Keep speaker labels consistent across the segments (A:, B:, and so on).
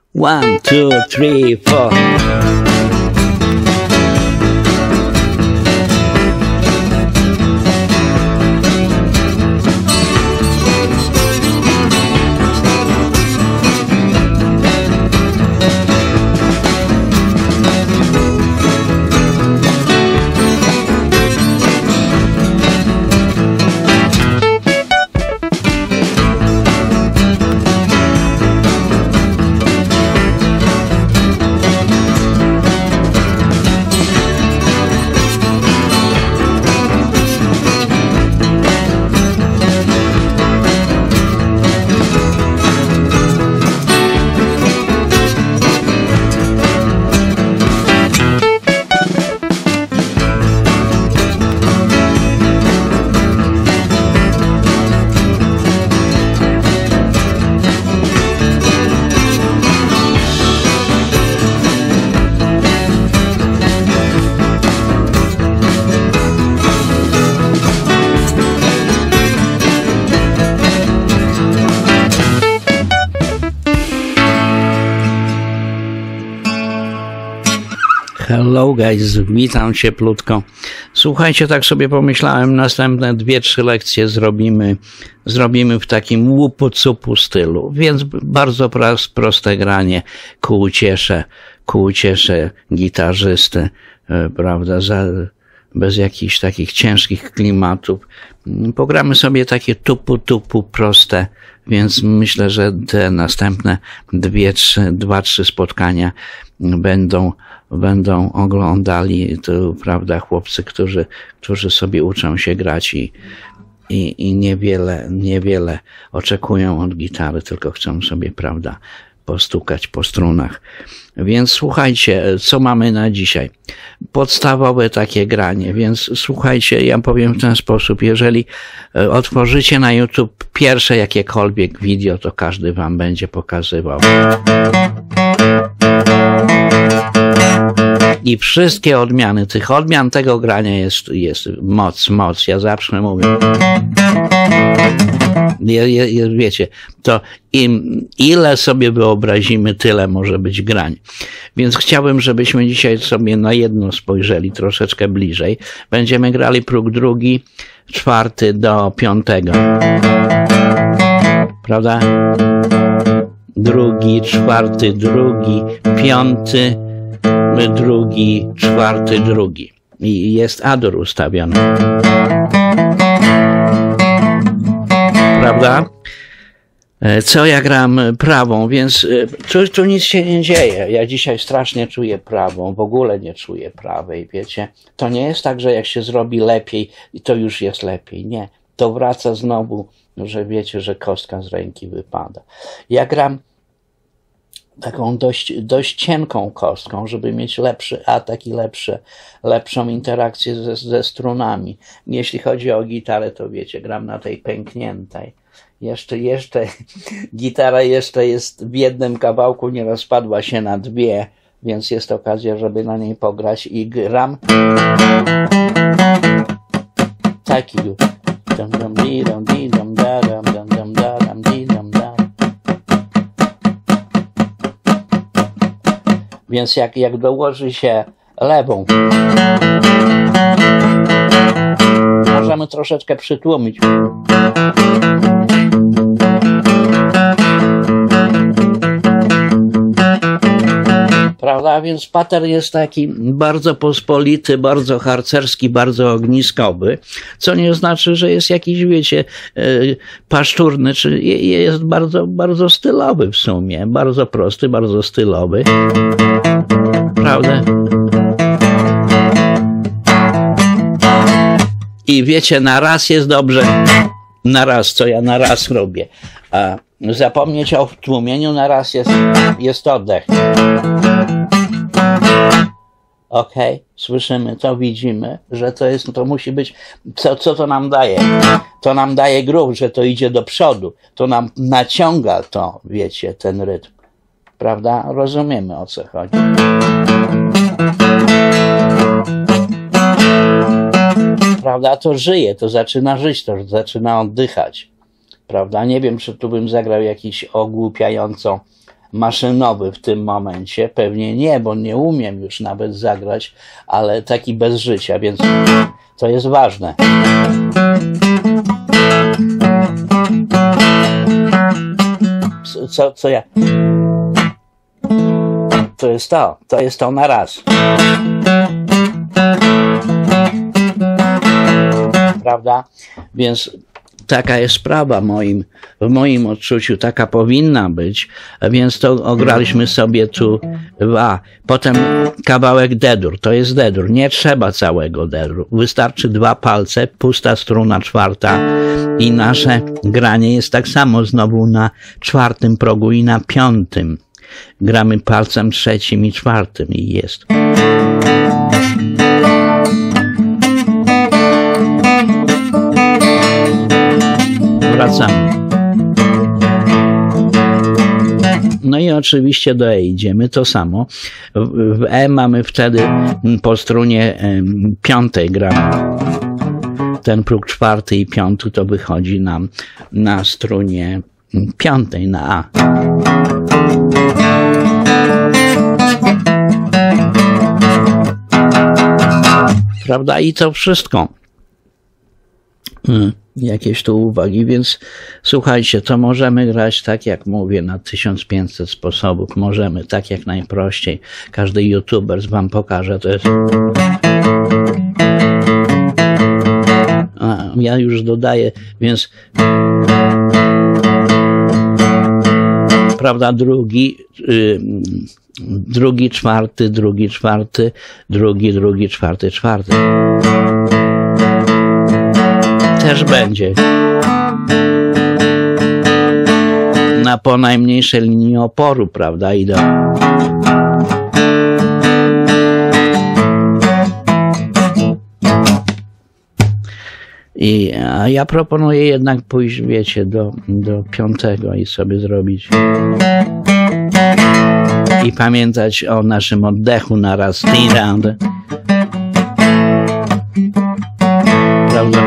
A: 1, 2, 3, 4. Hello guys, witam cieplutko. Słuchajcie, tak sobie pomyślałem, następne 2-3 lekcje zrobimy w takim łupu-cupu stylu, więc bardzo proste granie ku uciesze gitarzysty, prawda, bez jakichś takich ciężkich klimatów. Pogramy sobie takie tupu proste, więc myślę, że te następne 2-3 spotkania będą oglądali, to, prawda, chłopcy, którzy sobie uczą się grać i niewiele oczekują od gitary, tylko chcą sobie, prawda, postukać po strunach. Więc słuchajcie, co mamy na dzisiaj? Podstawowe takie granie, więc słuchajcie, ja powiem w ten sposób, jeżeli otworzycie na YouTube pierwsze jakiekolwiek wideo, to każdy wam będzie pokazywał. I wszystkie odmiany, tych odmian tego grania jest moc. Ja zawsze mówię. Wiecie, to ile sobie wyobrazimy, tyle może być grań. Więc chciałbym, żebyśmy dzisiaj sobie na jedno spojrzeli troszeczkę bliżej. Będziemy grali próg drugi, 4 do 5. Prawda? Drugi, 4, drugi, 5, drugi, 4, drugi. I jest A-dur ustawiony. Prawda? Co ja gram prawą, więc tu nic się nie dzieje. Ja dzisiaj strasznie czuję prawą, w ogóle nie czuję prawej, wiecie. To nie jest tak, że jak się zrobi lepiej, to już jest lepiej. Nie. To wraca znowu, że wiecie, że kostka z ręki wypada. Ja gram taką dość cienką kostką, żeby mieć lepszy atak i lepszą interakcję ze strunami. Jeśli chodzi o gitarę, to wiecie, gram na tej pękniętej. Jeszcze gitara jeszcze jest w jednym kawałku, nie rozpadła się na 2, więc jest okazja, żeby na niej pograć i gram taki więc jak dołoży się lewą, możemy troszeczkę przytłumić. Prawda? Więc pattern jest taki bardzo pospolity, bardzo harcerski, bardzo ogniskowy, co nie znaczy, że jest jakiś, wiecie, paszczurny, czy jest bardzo stylowy w sumie, bardzo prosty, bardzo stylowy. Prawda? I wiecie, na raz jest dobrze, na raz, co ja na raz robię, a zapomnieć o tłumieniu na raz jest oddech. Ok, słyszymy to, widzimy, że to musi być, co to nam daje? To nam daje groove, że to idzie do przodu, to nam naciąga to, wiecie, ten rytm. Prawda? Rozumiemy, o co chodzi. Prawda? To żyje, to zaczyna żyć, to zaczyna oddychać. Prawda? Nie wiem, czy tu bym zagrał jakiś ogłupiająco maszynowy w tym momencie? Pewnie nie, bo nie umiem już nawet zagrać, ale taki bez życia, więc to jest ważne. Co ja... To jest to na raz. Prawda? Więc taka jest sprawa w moim odczuciu, taka powinna być, więc to ograliśmy sobie tu dwa. Potem kawałek D-dur, to jest D-dur, nie trzeba całego D-duru, wystarczy 2 palce, pusta struna 4 i nasze granie jest tak samo znowu na 4. progu i na 5. Gramy palcem 3. i 4 i jest. Wracamy. No i oczywiście do E idziemy, to samo. W E mamy wtedy po strunie 5 gramy. Ten próg 4. i 5 to wychodzi nam na strunie 5. na A. Prawda? I to wszystko. Jakieś tu uwagi, więc słuchajcie, to możemy grać tak jak mówię na 1500 sposobów, możemy tak jak najprościej, każdy youtuber wam pokaże, to jest ja już dodaję, więc prawda, drugi, 4, drugi, 4, drugi, 4, 4 też będzie na po najmniejszej linii oporu, prawda? A ja proponuję jednak pójść, wiecie, do 5. i sobie zrobić i pamiętać o naszym oddechu na raz, round, prawda?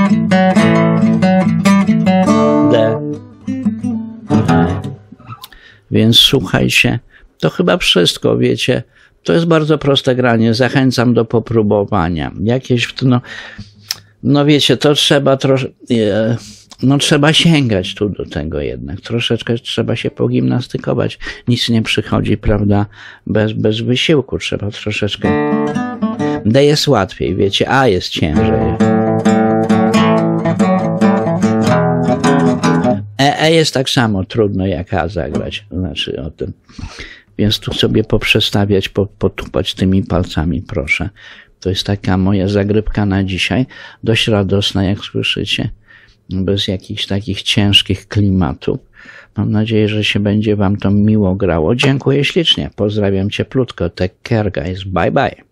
A: Więc słuchajcie, to chyba wszystko, wiecie, to jest bardzo proste granie, zachęcam do popróbowania. Jakieś, no wiecie, to trzeba trzeba sięgać tu do tego jednak, troszeczkę trzeba się pogimnastykować, nic nie przychodzi, prawda, bez wysiłku, trzeba troszeczkę, D jest łatwiej, wiecie, A jest ciężej. E jest tak samo trudno jak A zagrać, znaczy o tym. Więc tu sobie poprzestawiać, potupać tymi palcami, proszę. To jest taka moja zagrywka na dzisiaj, dość radosna, jak słyszycie, bez jakichś takich ciężkich klimatów. Mam nadzieję, że się będzie wam to miło grało. Dziękuję ślicznie, pozdrawiam cieplutko, take care guys, bye bye.